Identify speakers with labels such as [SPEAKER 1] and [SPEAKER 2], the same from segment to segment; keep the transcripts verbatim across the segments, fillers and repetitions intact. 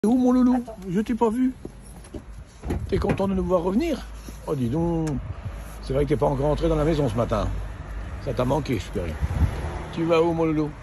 [SPEAKER 1] Où mon loulou?
[SPEAKER 2] Attends.
[SPEAKER 1] Je t'ai pas vu. T'es content de nous voir revenir? Oh dis donc, c'est vrai que t'es pas encore entré dans la maison ce matin. Ça t'a manqué, je peux rien. Tu vas où mon loulou?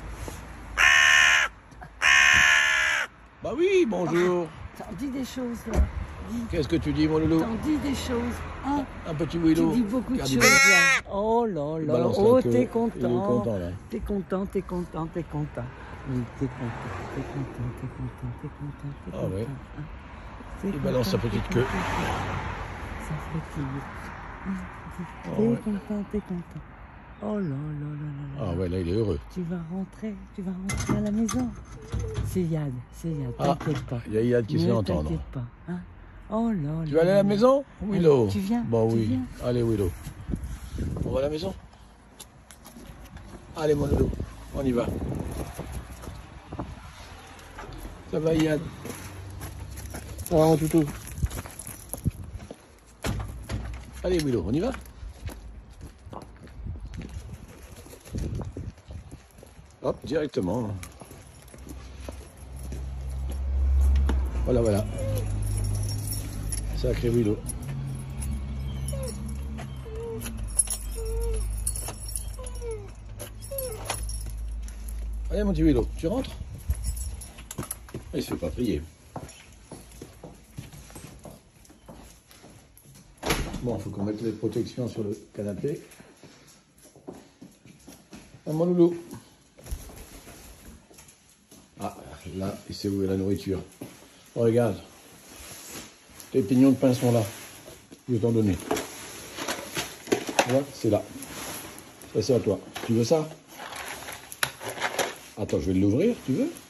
[SPEAKER 1] Bah oui, bonjour.
[SPEAKER 2] T'en dis des choses là. Dis.
[SPEAKER 1] Qu'est-ce que tu dis mon loulou?
[SPEAKER 2] T'en dis des choses. Hein?
[SPEAKER 1] Un petit Willow.
[SPEAKER 2] Tu dis beaucoup de
[SPEAKER 1] Regarde,
[SPEAKER 2] choses
[SPEAKER 1] il
[SPEAKER 2] là. Oh là là.
[SPEAKER 1] balance la
[SPEAKER 2] Oh,
[SPEAKER 1] queue.
[SPEAKER 2] t'es
[SPEAKER 1] Il est
[SPEAKER 2] content.
[SPEAKER 1] content là.
[SPEAKER 2] T'es content, t'es content, t'es content. Oui, t'es content, t'es content, t'es content, t'es content, t'es
[SPEAKER 1] Ah
[SPEAKER 2] content.
[SPEAKER 1] ouais.
[SPEAKER 2] hein. T'es
[SPEAKER 1] Il balance sa
[SPEAKER 2] content,
[SPEAKER 1] petite
[SPEAKER 2] t'es
[SPEAKER 1] queue.
[SPEAKER 2] content. Ça fait plaisir. T'es
[SPEAKER 1] Oh ouais.
[SPEAKER 2] content, t'es content. Oh là là là là là.
[SPEAKER 1] Ah ouais, là il est heureux.
[SPEAKER 2] Tu vas rentrer, tu vas rentrer à la maison. C'est Yad, c'est Yad,
[SPEAKER 1] Ah,
[SPEAKER 2] t'inquiète pas.
[SPEAKER 1] il y a Yad qui sait
[SPEAKER 2] Ne
[SPEAKER 1] entendre.
[SPEAKER 2] t'inquiète pas. Hein? Oh là
[SPEAKER 1] Tu
[SPEAKER 2] là
[SPEAKER 1] vas aller à la
[SPEAKER 2] là.
[SPEAKER 1] maison, Willow?
[SPEAKER 2] Allez, tu viens,
[SPEAKER 1] Bon
[SPEAKER 2] tu
[SPEAKER 1] oui.
[SPEAKER 2] viens.
[SPEAKER 1] Allez Willow. On va à la maison? Allez mon loulou, on y va. Ça va Yad? Ça va mon toutou? Allez Willow, on y va? Hop, directement. Voilà, voilà. Sacré Willow. Allez mon petit Willow, tu rentres? Il se fait pas prier. Bon, il faut qu'on mette les protections sur le canapé. Ah, mon loulou. Ah, là, il sait où est la nourriture. Oh, regarde. Les pignons de pain sont là. Je vais t'en donner. Voilà, c'est là. Ça, c'est à toi. Tu veux ça? Attends, je vais l'ouvrir, tu veux?